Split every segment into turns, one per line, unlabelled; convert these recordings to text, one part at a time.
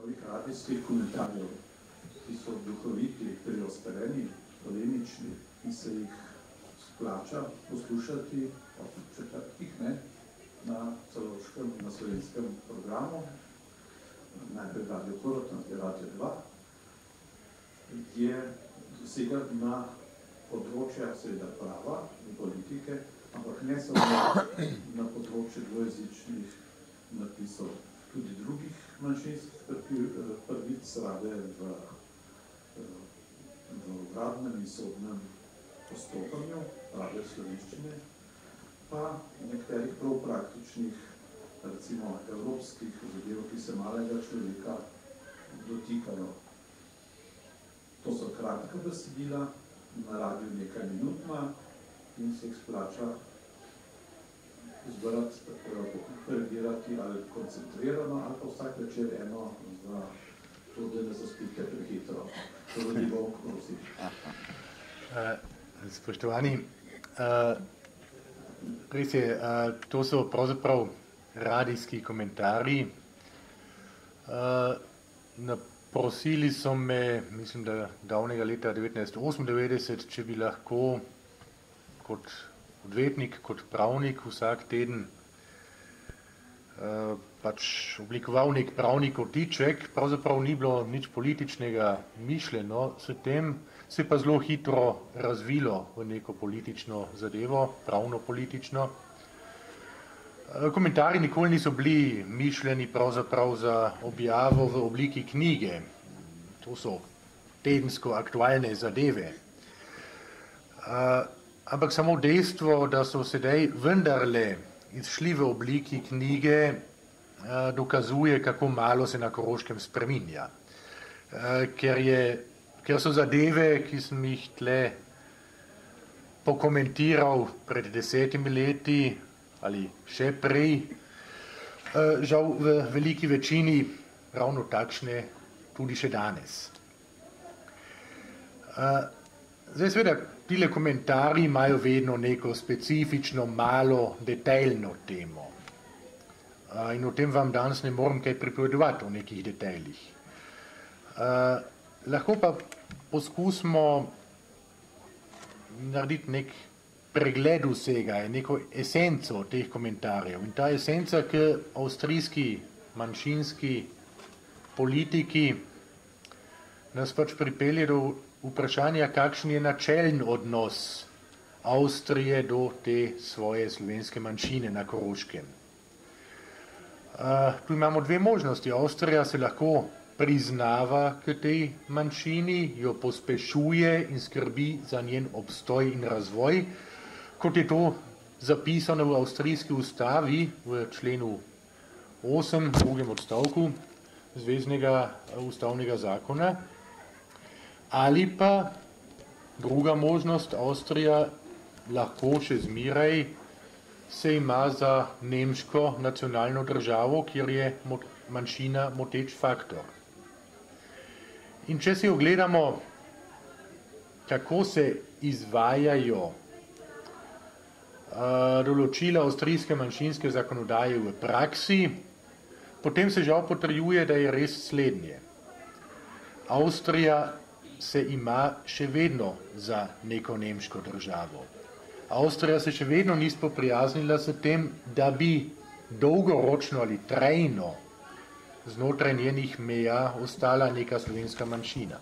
ovih radijskih komentarjev, ki so duhoviti, priospereni, polemični in se jih splača poslušati ob četrtkih, na celovškem, na slovenskem programu, najprej Radio Horod, najprej Radio 2, je dosega na področja seveda prava in politike, ampak ne samo na področje dvojezičnih napisov, tudi drugih manjšinskih prvic rade v uradnem in sodnem postopanju, rade slovenščine, pa nekaterih prav praktičnih, recimo evropskih zadev, ki se malega človeka dotikajo. To so kratka besedila, na radiju nekaj minutna in se jih splača zbrati, previrati ali koncentrirano, ali pa vsak večer eno za to, da ne zaspite prehitro. To bi bom prosil.
Spoštovani, res je, to so pravzaprav radijski komentarji. Prosili so me, mislim, da davnega leta 1998, če bi lahko kot odvetnik, kot pravnik vsak teden pač oblikoval nek pravni kotiček. Pravzaprav ni bilo nič političnega mišljeno, s tem se je pa zelo hitro razvilo v neko politično zadevo, pravno politično. Komentarji nikoli niso bili mišljeni pravzaprav za objavo v obliki knjige. To so tedensko aktualne zadeve. Ampak samo dejstvo, da so sedaj vendarle izšli v obliki knjige, dokazuje, kako malo se na Koroškem spreminja. Ker so zadeve, ki sem jih tle pokomentiral pred 10 leti, ali še prej, žal v veliki večini ravno takšne tudi še danes. Zdaj seveda, tile komentarji imajo vedno neko specifično, malo, detaljno temo. In o tem vam danes ne morem kaj pripovedovati o nekih detaljih. Lahko pa poskusimo narediti nek pregled vsega, neko esenco teh komentarjev. In ta esenca k avstrijski manjšinski politiki nas pač pripelje do vprašanja, kakšen je načeljen odnos Avstrije do te svoje slovenske manjšine na Koroškem. Tu imamo dve možnosti. Avstrija se lahko priznava k tej manjšini, jo pospešuje in skrbi za njen obstoj in razvoj, kot je to zapisano v avstrijski ustavi v členu 8, drugem odstavku Zveznega ustavnega zakona, ali pa druga možnost, Avstrija lahko še zmeraj se ima za nemško nacionalno državo, kjer je manjšina moteč faktor. In če si ogledamo, kako se izvajajo določila avstrijske manjšinske zakonodaje v praksi, potem se žal potrjuje, da je res slednje. Avstrija se ima še vedno za neko nemško državo. Avstrija se še vedno ni spoprijaznila s tem, da bi dolgoročno ali trajno znotraj njenih meja ostala neka slovenska manjšina.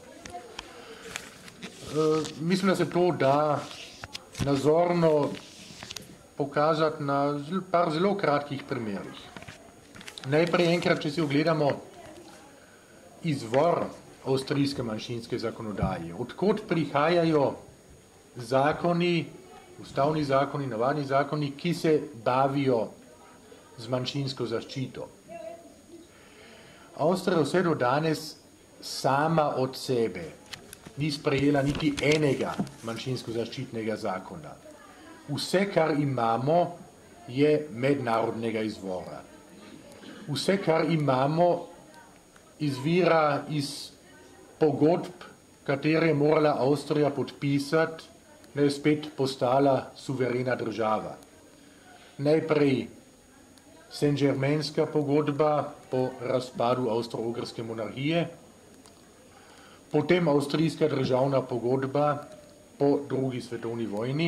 Mislim, da se to da nazorno pokazati na par zelo kratkih primerih. Najprej enkrat, če si ogledamo izvor avstrijske manjšinske zakonodaje, odkot prihajajo zakoni, ustavni zakoni, navadni zakoni, ki se bavijo z manjšinsko zaščito. Avstrija vse do danes sama od sebe ni sprejela niti enega manjšinsko zaščitnega zakona. Vse, kar imamo, je mednarodnega izvora. Vse, kar imamo, izvira iz pogodb, katere je morala Avstrija podpisati, da je spet postala suverena država. Najprej Saint-Germainska pogodba po razpadu avstro-ogrske monarhije, potem avstrijska državna pogodba po drugi svetovni vojni.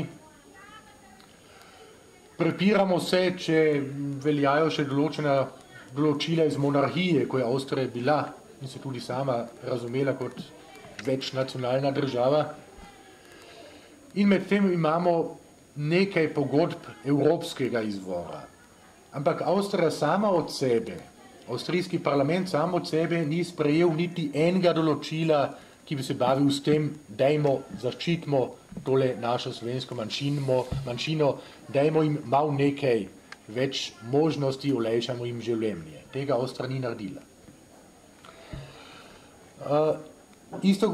Prepiramo se, če veljajo še določena določila iz monarhije, ko je Avstrija bila in se tudi sama razumela kot večnacionalna država. In med tem imamo nekaj pogodb evropskega izvora. Ampak Avstrija sama od sebe, avstrijski parlament sam od sebe ni sprejel niti enega določila, ki bi se bavil s tem, dajmo zaščitimo tole našo slovensko manjšino, dajmo jim malo nekaj več možnosti, olajšamo jim življenje. Tega Avstrija ni naredila. Isto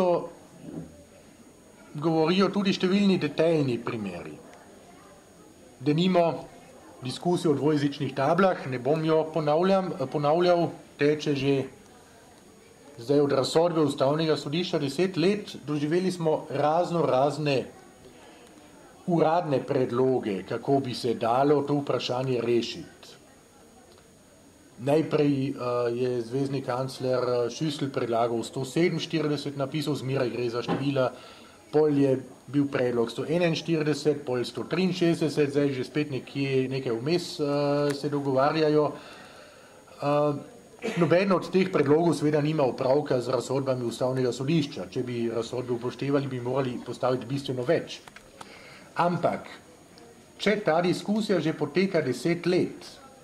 govorijo tudi številni detaljni primeri. Denimo diskusijo o dvojezičnih tablah, ne bom jo ponavljal, teče že zdaj od razsodbe Ustavnega sodišča 10 let, doživeli smo razne uradne predloge, kako bi se dalo to vprašanje rešiti. Najprej je zvezni kancler Schüssel predlagal 147 napisov, zmeraj gre za števila, pol je bil predlog 141, pol 163, zdaj že spet nekaj vmes se dogovarjajo. Noben od teh predlogov seveda nima opravka z razsodbami Ustavnega sodišča. Če bi razsodbe upoštevali, bi morali postaviti bistveno več. Ampak, če ta diskusija že poteka 10 let,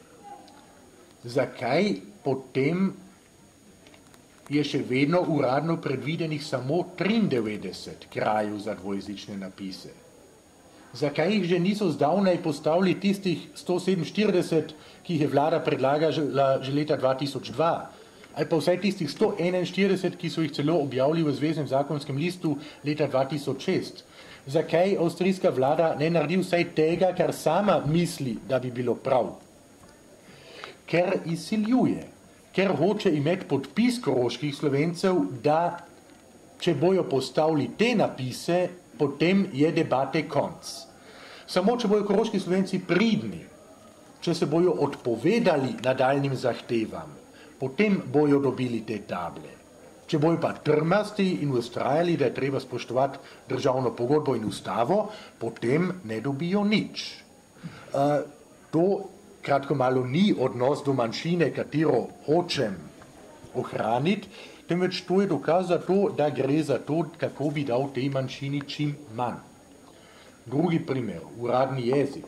zakaj potem je še vedno uradno predvidenih samo 93 krajev za dvojezične napise? Zakaj jih že niso zdavnaj postavili tistih 147, ki jih je vlada predlagala že leta 2002, ali pa vsaj tistih 141, ki so jih celo objavili v Zveznem zakonskem listu leta 2006? Zakaj avstrijska vlada ne naredi vsaj tega, kar sama misli, da bi bilo prav? Ker izsiljuje, ker hoče imeti podpis koroških Slovencev, da če bojo postavili te napise, potem je debate konc. Samo če bojo koroški Slovenci pridni, če se bojo odpovedali nadaljnim zahtevam, potem bojo dobili te table. Če bojo pa trmasti in ustrajali, da je treba spoštovati državno pogodbo in ustavo, potem ne dobijo nič. To kratko malo ni odnos do manjšine, katero hočem ohraniti, temveč to je dokaz za to, da gre za to, kako bi dal tej manjšini čim manj. Drugi primer, uradni jezik.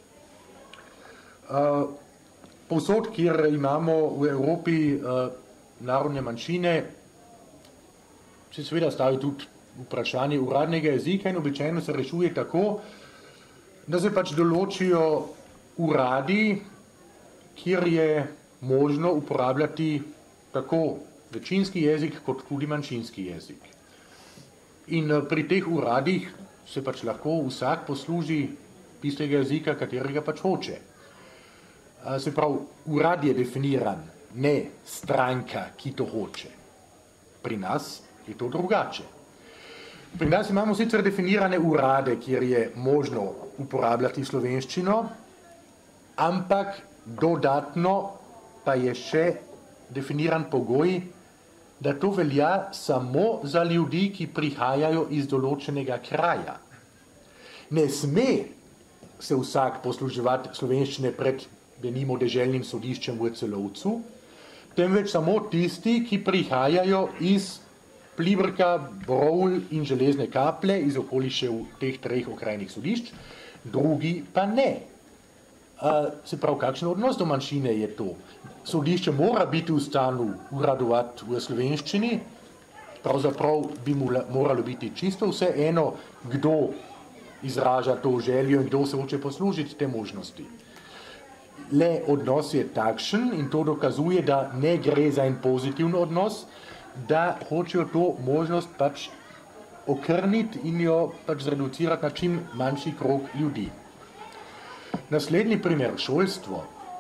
Povsod, kjer imamo v Evropi narodne manjšine, se seveda stavi tudi vprašanje uradnega jezika in običajno se rešuje tako, da se pač določijo uradi, kjer je možno uporabljati tako večinski jezik kot tudi manjšinski jezik. In pri teh uradih se pač lahko vsak posluži tistega jezika, katerega pač hoče. Se pravi, urad je definiran, ne stranka, ki to hoče. Pri nas je to drugače. Pri nas imamo sicer definirane urade, kjer je možno uporabljati slovenščino, ampak dodatno pa je še definiran pogoj, da to velja samo za ljudi, ki prihajajo iz določenega kraja. Ne sme se vsak posluževati slovenščine pred denimo deželnim sodiščem v Celovcu, temveč samo tisti, ki prihajajo iz Pliberka, Brovl in Železne Kaple, iz okolišev teh 3 okrajnih sodišč, drugi pa ne. Se pravi, kakšen odnos do manjšine je to? Sodišče mora biti v stanju uradovati v slovenščini, pravzaprav bi mu moralo biti čisto vseeno, kdo izraža to željo in kdo se hoče poslužiti te možnosti. Le odnos je takšen in to dokazuje, da ne gre za en pozitiven odnos, da hočejo to možnost pač okrniti in jo pač zreducirati na čim manjši krog ljudi. Naslednji primer, šolstvo.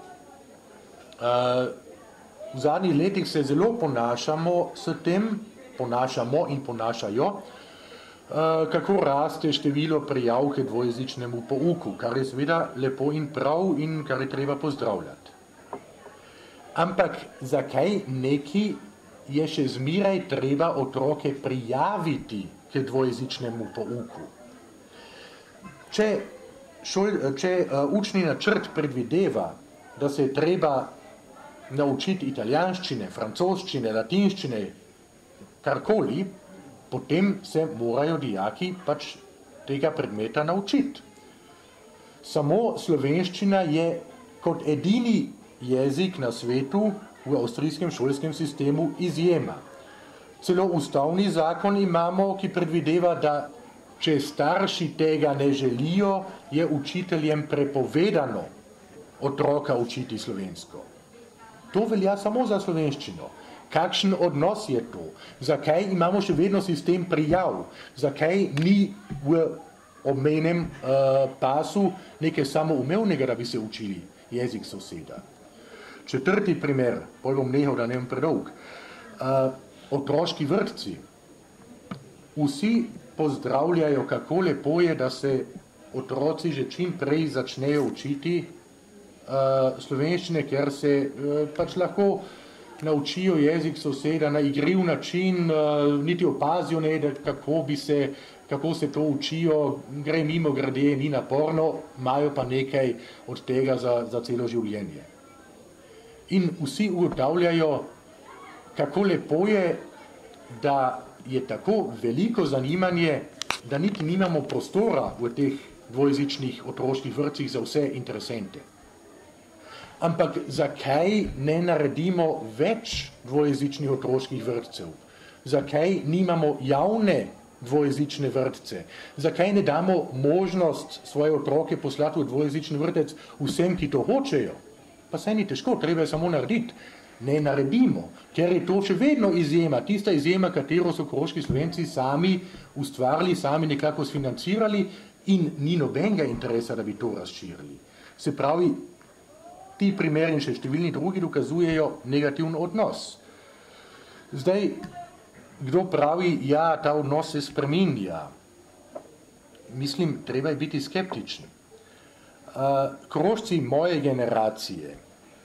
V zadnjih letih se zelo ponašamo s tem, ponašamo in ponašajo, kako raste število prijav k dvojezičnemu pouku, kar je seveda lepo in prav in kar je treba pozdravljati. Ampak zakaj neki je še zmeraj treba otroke prijaviti k dvojezičnemu pouku? Če učni načrt predvideva, da se je treba naučiti italijanščine, francoščine, latinščine, karkoli, potem se morajo dijaki pač tega predmeta naučiti. Samo slovenščina je kot edini jezik na svetu v avstrijskem šolskem sistemu izjema. Celo ustavni zakon imamo, ki predvideva, da če starši tega ne želijo, je učiteljem prepovedano otroka učiti slovensko. To velja samo za slovenščino. Kakšen odnos je to? Zakaj imamo še vedno sistem prijav? Zakaj ni v obmejnem pasu nekaj samoumevnega, da bi se učili jezik soseda? Četrti primer, bolj bom nehal, da ne bom predolg. Otroški vrtci. Vsi pozdravljajo, kako lepo je, da se otroci že čim prej začnejo učiti slovenščine, ker se pač lahko naučijo jezik soseda na igriv način, niti opazijo ne, kako se to učijo, gre mimo grede, ni naporno, imajo pa nekaj od tega za celo življenje. In vsi ugotavljajo, kako lepo je, da je tako veliko zanimanje, da niti nimamo prostora v teh dvojezičnih otroških vrtcih za vse interesente. Ampak zakaj ne naredimo več dvojezičnih otroških vrtcev? Zakaj nimamo javne dvojezične vrtce? Zakaj ne damo možnost svoje otroke poslati v dvojezični vrtec vsem, ki to hočejo? Pa saj ni težko, treba je samo narediti. Ne naredimo, ker je to še vedno izjema, tista izjema, katero so koroški Slovenci sami ustvarili, sami nekako sfinancirali in ni nobenega interesa, da bi to razširili. Se pravi, ti primeri in še številni drugi dokazujejo negativen odnos. Zdaj, kdo pravi, ja, ta odnos se spreminja? Mislim, treba je biti skeptičen. Korošci moje generacije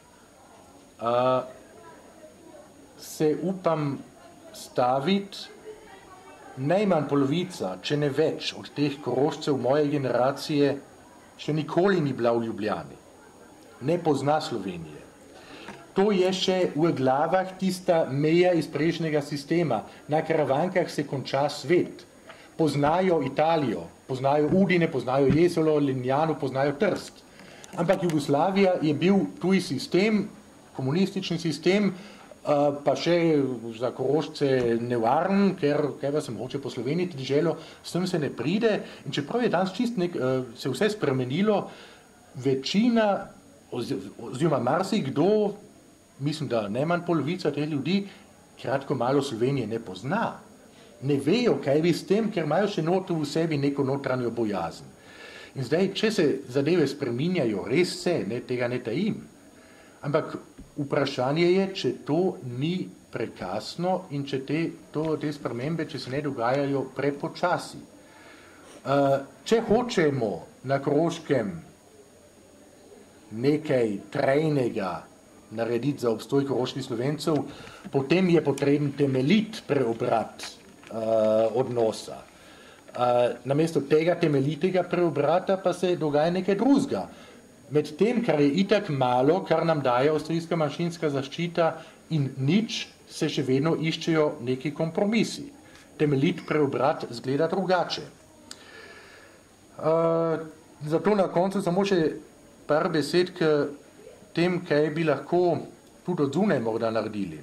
se upam staviti, najmanj polovica, če ne več, od teh Korošcev moje generacije še nikoli ni bila v Ljubljani. Ne pozna Slovenije. To je še v glavah tista meja iz prejšnjega sistema. Na Karavankah se konča svet. Poznajo Italijo, poznajo Udine, poznajo Jesolo, Lignano, poznajo Trst. Ampak Jugoslavija je bil tuj sistem, komunistični sistem, pa še za Korošce nevaren, ker kaj pa se mogoče po Sloveniji deželo, s tem se ne pride. In čeprav je danes čist se vse spremenilo, večina oziroma marsikdo, mislim, da najmanj polovica teh ljudi, kratko malo Slovenije ne pozna. Ne vejo, kaj bi s tem, ker imajo še v sebi neko notranjo bojazen. In zdaj, če se zadeve spreminjajo, res se, tega ne tajim. Ampak vprašanje je, če to ni prekasno in če te spremembe, če se ne dogajajo prepočasi. Če hočemo na Koroškem nekaj trajnega narediti za obstoj koroških Slovencev, potem je potreben temeljit preobrat odnosa. Namesto tega temeljitega preobrata pa se dogaja nekaj drugega. Med tem, kar je itak malo, kar nam daje avstrijska manjšinska zaščita in nič, se še vedno iščejo neki kompromisi. Temeljit preobrat zgleda drugače. Zato na koncu samo še par besed k tem, kaj bi lahko tudi od zunaj morda naredili.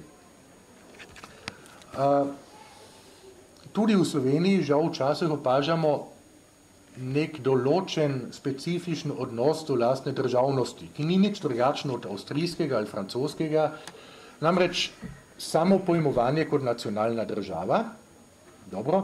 Tudi v Sloveniji žal včasih opažamo nek določen specifičen odnos do lastne državnosti, ki ni nič drugačen od avstrijskega ali francoskega, namreč samo pojmovanje kot nacionalna država, dobro,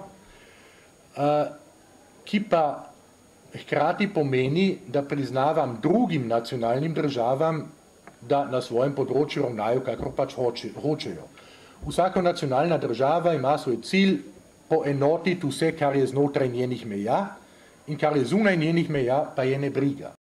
ki pa hkrati pomeni, da priznavam drugim nacionalnim državam, da na svojem področju ravnajo, kakor pač hočejo. Vsaka nacionalna država ima svoj cilj, poenotiti vse, kar je znotraj njenih meja in kar je zunaj njenih meja, pa je ne briga.